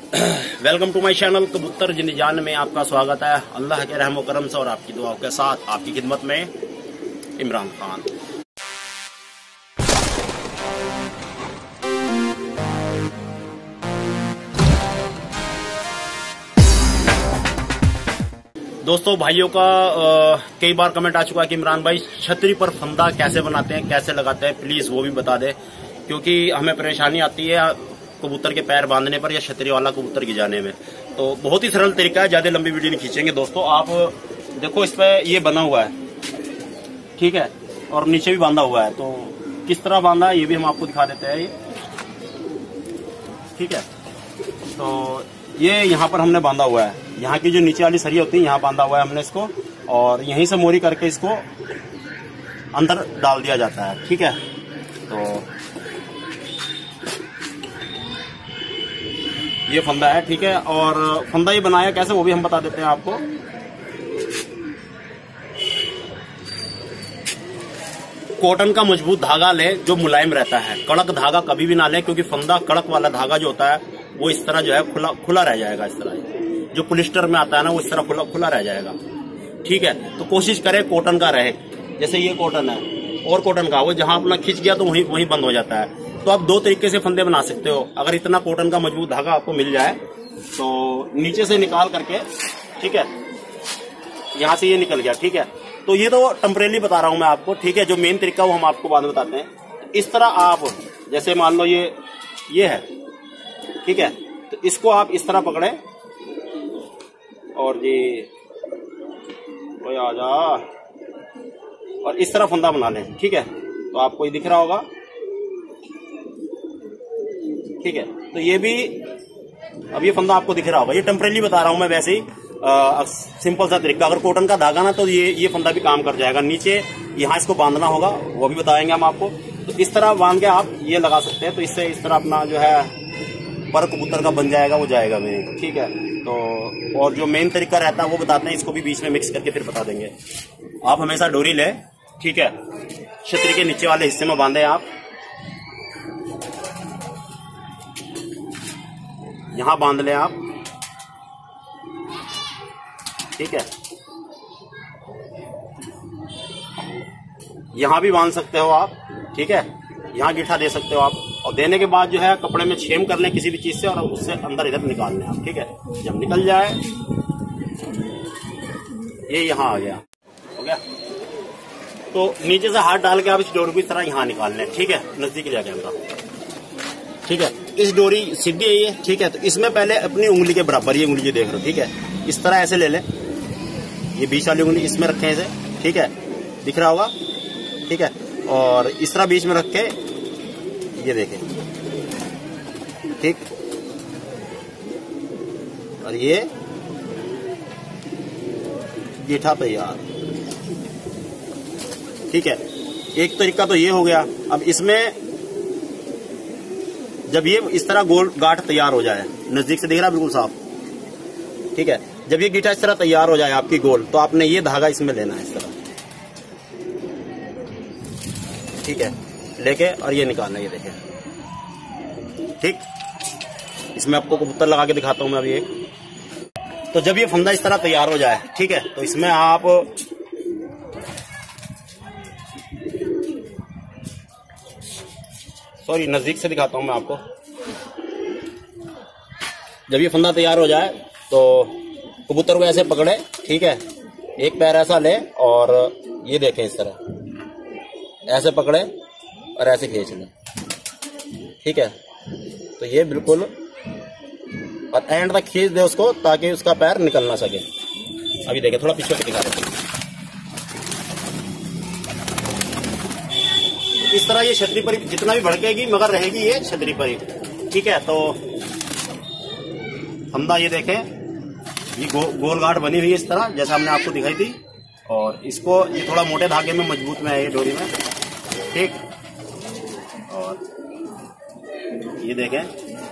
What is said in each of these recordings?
Welcome to my channel कबूतर जिंदगी जान में आपका स्वागत है। अल्लाह के रहम करम से और आपकी दुआओं के साथ आपकी खिदमत में इमरान खान। दोस्तों भाइयों का कई बार कमेंट आ चुका है कि इमरान भाई छतरी पर फंदा कैसे बनाते हैं, कैसे लगाते हैं, प्लीज वो भी बता दें, क्योंकि हमें परेशानी आती है कबूतर के पैर बांधने पर या छतरी वाला कबूतर गिराने में। तो बहुत ही सरल तरीका है, ज्यादा लंबी वीडियो नहीं खींचेंगे दोस्तों। आप देखो इस पे ये बना हुआ है, ठीक है, और नीचे भी बांधा हुआ है। तो किस तरह बांधा है ये भी हम आपको दिखा देते हैं। ये ठीक है, तो ये यहाँ पर हमने बांधा हुआ है, यहाँ की जो नीचे वाली सरिया होती है यहाँ बांधा हुआ है हमने इसको, और यहीं से मोरी करके इसको अंदर डाल दिया जाता है। ठीक है, तो ये फंदा है, ठीक है। और फंदा ये बनाया कैसे वो भी हम बता देते हैं आपको। कॉटन का मजबूत धागा लें जो मुलायम रहता है, कड़क धागा कभी भी ना लें, क्योंकि फंदा कड़क वाला धागा जो होता है वो इस तरह जो है खुला रह जाएगा। इस तरह जो पॉलिस्टर में आता है ना वो इस तरह खुला रह जाएगा। ठीक है, तो कोशिश करें कॉटन का रहे। जैसे ये कॉटन है और कॉटन का, वो जहां अपना खिंच गया तो वहीं बंद हो जाता है। तो आप दो तरीके से फंदे बना सकते हो। अगर इतना कॉटन का मजबूत धागा आपको मिल जाए तो नीचे से निकाल करके, ठीक है, यहां से ये निकल गया, ठीक है, तो ये तो टेम्परेरी बता रहा हूं मैं आपको, ठीक है। जो मेन तरीका वो हम आपको बाद में बताते हैं। इस तरह आप जैसे मान लो ये है, ठीक है, तो इसको आप इस तरह पकड़े और ये आजा और इस तरह फंदा बना लें। ठीक है, तो आपको ये दिख रहा होगा, ठीक है। तो ये भी अब ये फंदा आपको दिख रहा होगा, ये टेम्परेरी बता रहा हूं मैं, वैसे ही सिंपल सा तरीका। अगर कॉटन का धागा ना तो ये फंदा भी काम कर जाएगा। नीचे यहाँ इसको बांधना होगा, वो भी बताएंगे हम आपको। तो इस तरह बांध के आप ये लगा सकते हैं, तो इससे इस तरह अपना जो है पर कबूतर का बन जाएगा, वो जाएगा मेरे। ठीक है, तो और जो मेन तरीका रहता है वो बताते हैं, इसको भी बीच में मिक्स करके फिर बता देंगे। आप हमेशा डोरी ले, ठीक है, छतरी के नीचे वाले हिस्से में बांधे आप, यहां बांध ले आप, ठीक है, यहां भी बांध सकते हो आप, ठीक है, यहां गीठा दे सकते हो आप। और देने के बाद जो है कपड़े में छेम कर लें किसी भी चीज से और उससे अंदर इधर निकाल लें आप। ठीक है, जब निकल जाए ये यहां आ गया, हो गया। तो नीचे से हाथ डाल के आप इस डोरी को इस तरह यहां निकाल लें। ठीक है, नजदीक जाके कैमरा, ठीक है, इस डोरी सीधी है ये, ठीक है। तो इसमें पहले अपनी उंगली के बराबर, ये उंगली जो देख रहे हो, ठीक है, इस तरह ऐसे ले लें, ये बीच वाली उंगली इसमें रखें ऐसे, ठीक है, दिख रहा होगा, ठीक है। और इस तरह बीच में रख के ये देखें, ठीक, और ये गीठा तैयार। ठीक है, एक तरीका तो ये हो गया। अब इसमें जब ये इस तरह गोल गांठ तैयार हो जाए, नजदीक से दिख रहा बिल्कुल साफ, ठीक है, जब ये गीठा इस तरह तैयार हो जाए आपकी गोल, तो आपने ये धागा इसमें लेना है इस तरह, ठीक है, लेके और ये निकालना, ये देखें, ठीक। इसमें आपको कबूतर लगा के दिखाता हूं मैं अभी एक। तो जब ये फंदा इस तरह तैयार हो जाए, ठीक है, तो इसमें आप नजदीक से दिखाता हूं मैं आपको। जब ये फंदा तैयार हो जाए तो कबूतर को ऐसे पकड़े, ठीक है, एक पैर ऐसा ले और ये देखें इस तरह ऐसे पकड़े और ऐसे खींच लें, ठीक है। तो ये बिल्कुल और एंड तक खींच दे उसको ताकि उसका पैर निकल ना सके। अभी देखें, थोड़ा पीछे से दिखा देते हैं। इस तरह ये छतरी पर जितना भी भड़केगी मगर रहेगी ये छतरी पर ही, ठीक है। तो फंदा ये देखें, ये गोल गांठ बनी हुई है इस तरह जैसा हमने आपको दिखाई थी, और इसको ये थोड़ा मोटे धागे में मजबूत में है ये डोरी में, ठीक। और ये देखें,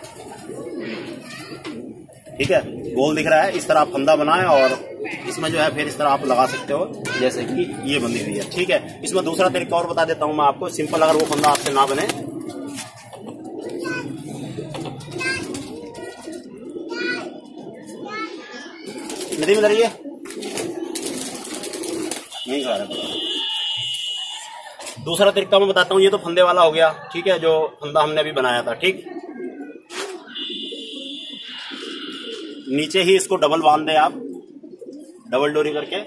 ठीक है, गोल दिख रहा है, इस तरह आप फंदा बनाएं और इसमें जो है फिर इस तरह आप लगा सकते हो जैसे कि ये बनी हुई है, ठीक है। इसमें दूसरा तरीका और बता देता हूं मैं आपको, सिंपल, अगर वो फंदा आपसे ना बने नदी में रही है नहीं खा रहा। दूसरा तरीका मैं बताता हूँ, ये तो फंदे वाला हो गया, ठीक है, जो फंदा हमने अभी बनाया था, ठीक। नीचे ही इसको डबल बांध दे आप, डबल डोरी करके,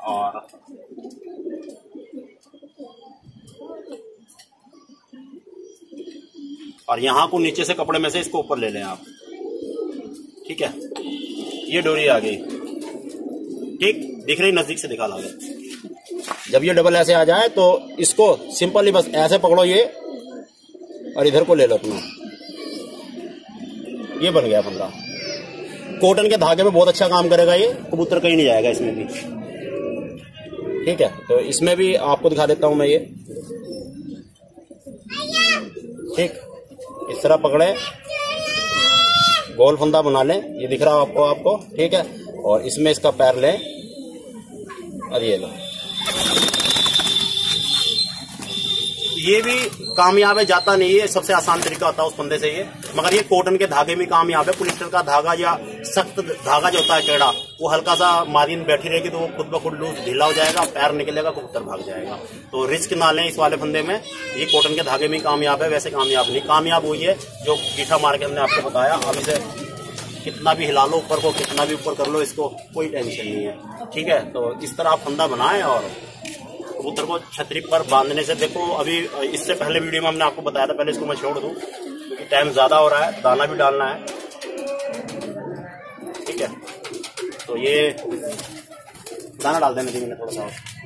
और यहां को नीचे से कपड़े में से इसको ऊपर ले लें आप, ठीक है। ये डोरी आ गई, ठीक, दिख रही, नजदीक से दिखा ला। जब ये डबल ऐसे आ जाए तो इसको सिंपली बस ऐसे पकड़ो ये, और इधर को ले लो अपना, ये बन गया फंदा। कॉटन के धागे में बहुत अच्छा काम करेगा ये, कबूतर कहीं नहीं जाएगा इसमें भी, ठीक है। तो इसमें भी आपको दिखा देता हूं मैं ये, ठीक, इस तरह पकड़े, गोल फंदा बना लें, ये दिख रहा आपको, ठीक है। और इसमें इसका पैर लें और ये लो, ये भी कामयाब है, जाता नहीं है, सबसे आसान तरीका होता है उस फंदे से ये, मगर ये कॉटन के धागे में कामयाब है। पॉलिस्टर का धागा या सख्त धागा जो होता है केड़ा, वो हल्का सा मारिन बैठी रहेगी तो वो खुद ब खुद लूज ढीला हो जाएगा, पैर निकलेगा, कबूतर भाग जाएगा। तो रिस्क ना लें इस वाले फंदे में, ये कॉटन के धागे में कामयाब है, वैसे कामयाब नहीं। कामयाब हुई है जो गीठा मार के हमने आपको बताया। अब इसे कितना भी हिला लो ऊपर को, कितना भी ऊपर कर लो, इसको कोई टेंशन नहीं है, ठीक है। तो इस तरह आप फंदा बनाएं और कबूतर को छतरी पर बांधने से, देखो अभी इससे पहले वीडियो में हमने आपको बताया था, पहले इसको मैं छोड़ दूं क्योंकि टाइम ज्यादा हो रहा है, दाना भी डालना है, ठीक है। तो ये दाना डाल देने मैंने थोड़ा सा।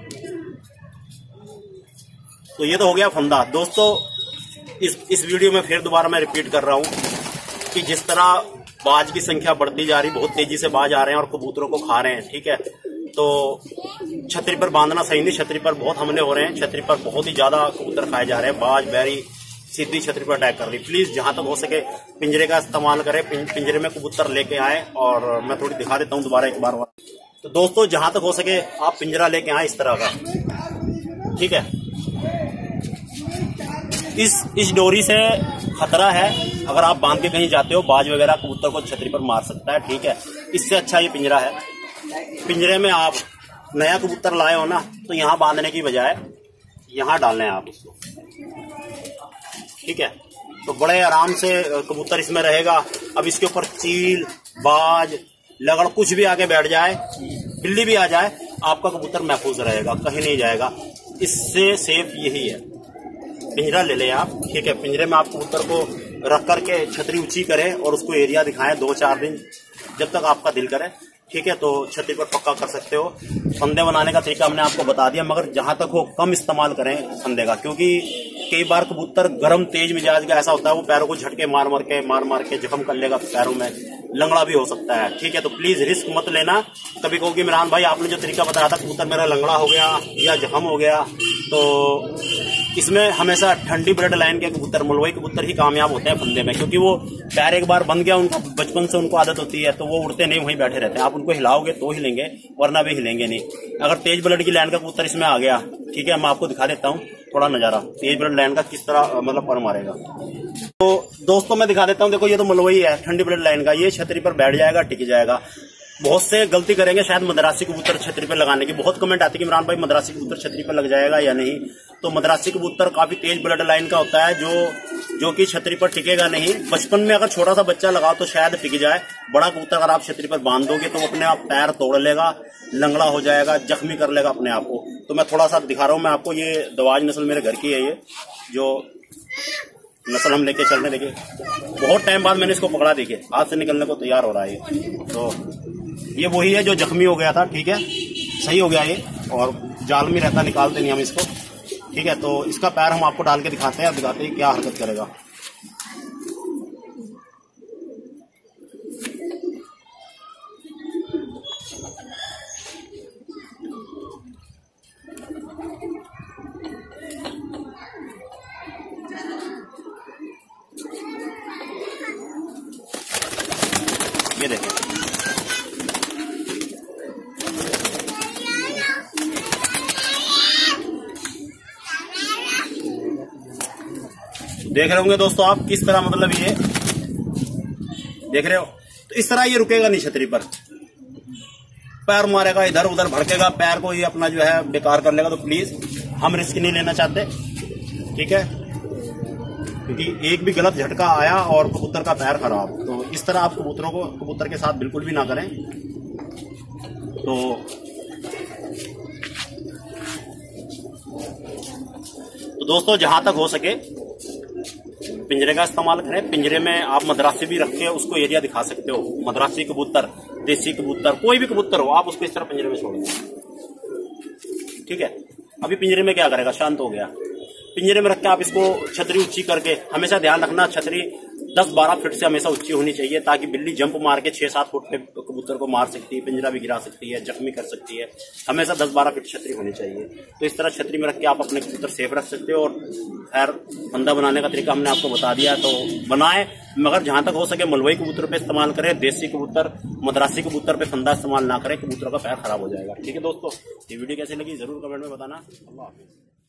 तो ये तो हो गया फंदा। दोस्तों इस वीडियो में फिर दोबारा मैं रिपीट कर रहा हूं कि जिस तरह बाज की संख्या बढ़ती जा रही, बहुत तेजी से बाज आ रहे हैं और कबूतरों को खा रहे हैं, ठीक है। तो छतरी पर बांधना सही नहीं, छतरी पर बहुत हमले हो रहे हैं, छतरी पर बहुत ही ज्यादा कबूतर खाए जा रहे हैं, बाज बैरी सीधी छतरी पर अटैक कर रही। प्लीज जहां तक हो सके पिंजरे का इस्तेमाल करें, पिंजरे में कबूतर लेके आए। और मैं थोड़ी दिखा देता हूं दोबारा एक बार। तो दोस्तों जहां तक हो सके आप पिंजरा लेके आए इस तरह का, ठीक है। इस डोरी से खतरा है, अगर आप बांध के कहीं जाते हो, बाज वगैरह कबूतर को छतरी पर मार सकता है, ठीक है। इससे अच्छा ये पिंजरा है। पिंजरे में आप नया कबूतर लाए हो ना, तो यहाँ बांधने की बजाय यहाँ डालने आप उसको, ठीक है। तो बड़े आराम से कबूतर इसमें रहेगा। अब इसके ऊपर चील, बाज, लगड़ कुछ भी आके बैठ जाए, बिल्ली भी आ जाए, आपका कबूतर महफूज रहेगा, कहीं नहीं जाएगा। इससे सेफ यही है। पिंजरा ले लें आप, ठीक है। पिंजरे में आप कबूतर को रख करके छतरी ऊंची करें और उसको एरिया दिखाएं 2-4 दिन, जब तक आपका दिल करे, ठीक है। तो छतरी पर पक्का कर सकते हो। फंदे बनाने का तरीका हमने आपको बता दिया, मगर जहां तक हो कम इस्तेमाल करें फंदे का, क्योंकि कई बार कबूतर गर्म तेज मिजाज का ऐसा होता है, वो पैरों को झटके मार मार के जख्म कर लेगा पैरों में, लंगड़ा भी हो सकता है, ठीक है। तो प्लीज रिस्क मत लेना। कभी कहोगे इमरान भाई आपने जो तरीका बताया था कबूतर मेरा लंगड़ा हो गया या जख्म हो गया, तो इसमें हमेशा ठंडी ब्लड लाइन के कबूतर, मलवई कबूतर ही कामयाब होते हैं फंदे में, क्योंकि वो पैर एक बार बंद गया, उनको बचपन से उनको आदत होती है, तो वो उड़ते नहीं, वहीं बैठे रहते हैं। आप उनको हिलाओगे तो हिलेंगे, वरना भी हिलेंगे नहीं। अगर तेज ब्लड की लाइन का कबूतर इसमें आ गया, ठीक है, मैं आपको दिखा देता हूँ थोड़ा नजारा तेज ब्लड लाइन का किस तरह मतलब पर मारेगा। तो दोस्तों मैं दिखा देता हूँ, देखो ये तो मलवई है ठंडी ब्लड लाइन का, ये छतरी पर बैठ जाएगा, टिक जाएगा। बहुत से गलती करेंगे शायद मद्रासी कबूतर छतरी पर लगाने की, बहुत कमेंट आती है कि इमरान भाई मद्रासी कबूतर छतरी पर लग जाएगा या नहीं। तो मद्रासी कबूतर काफी तेज ब्लड लाइन का होता है, जो कि छतरी पर टिकेगा नहीं। बचपन में अगर छोटा सा बच्चा लगाओ तो शायद टिक जाए, बड़ा कबूतर अगर आप छतरी पर बांध दोगे तो वो अपने आप पैर तोड़ लेगा, लंगड़ा हो जाएगा, जख्मी कर लेगा अपने आप को। तो मैं थोड़ा सा दिखा रहा हूँ मैं आपको, ये दवाज नस्ल मेरे घर की है, ये जो नस्ल हम लेके चल रहे, देखिए बहुत टाइम बाद मैंने इसको पकड़ा, देखिए हाथ से निकलने को तैयार हो रहा है ये। तो ये वही है जो जख्मी हो गया था, ठीक है, सही हो गया ये, और जाल में रहता, निकालते नहीं हम इसको, ठीक है। तो इसका पैर हम आपको डाल के दिखाते हैं, दिखाते हैं क्या हरकत करेगा। ये देखें, देख रहे होंगे दोस्तों आप किस तरह, मतलब ये देख रहे हो। तो इस तरह ये रुकेगा नहीं छतरी पर, पैर मारेगा, इधर उधर भड़केगा, पैर को ये अपना जो है बेकार कर लेगा। तो प्लीज हम रिस्क नहीं लेना चाहते, ठीक है, क्योंकि एक भी गलत झटका आया और कबूतर का पैर खराब, तो इस तरह आप कबूतर के साथ बिल्कुल भी ना करें। तो दोस्तों जहां तक हो सके पिंजरे का इस्तेमाल करें। पिंजरे में आप मद्रासी भी रख के उसको एरिया दिखा सकते हो। मद्रासी कबूतर, देसी कबूतर, कोई भी कबूतर हो, आप उसको इस तरह पिंजरे में छोड़ दें, ठीक है। अभी पिंजरे में क्या करेगा, शांत हो गया। पिंजरे में रख के आप इसको छतरी ऊंची करके, हमेशा ध्यान रखना छतरी 10-12 फीट से हमेशा ऊंची होनी चाहिए, ताकि बिल्ली जंप मार के 6-7 फुट पे कबूतर को मार सकती है, पिंजरा भी गिरा सकती है, जख्मी कर सकती है। हमेशा 10-12 फीट छतरी होनी चाहिए। तो इस तरह छतरी में रख के आप अपने कबूतर सेफ रख सकते हो। और खैर फंदा बनाने का तरीका हमने आपको बता दिया, तो बनाए, मगर जहां तक हो सके मलवई कबूतर पे इस्तेमाल करें। देसी कबूतर, मद्रासी कबूतर पे फंदा इस्तेमाल ना करें, कबूतरों का पैर खराब हो जाएगा, ठीक है दोस्तों। ये वीडियो कैसी लगी जरूर कमेंट में बताना। अल्लाह हाफिज।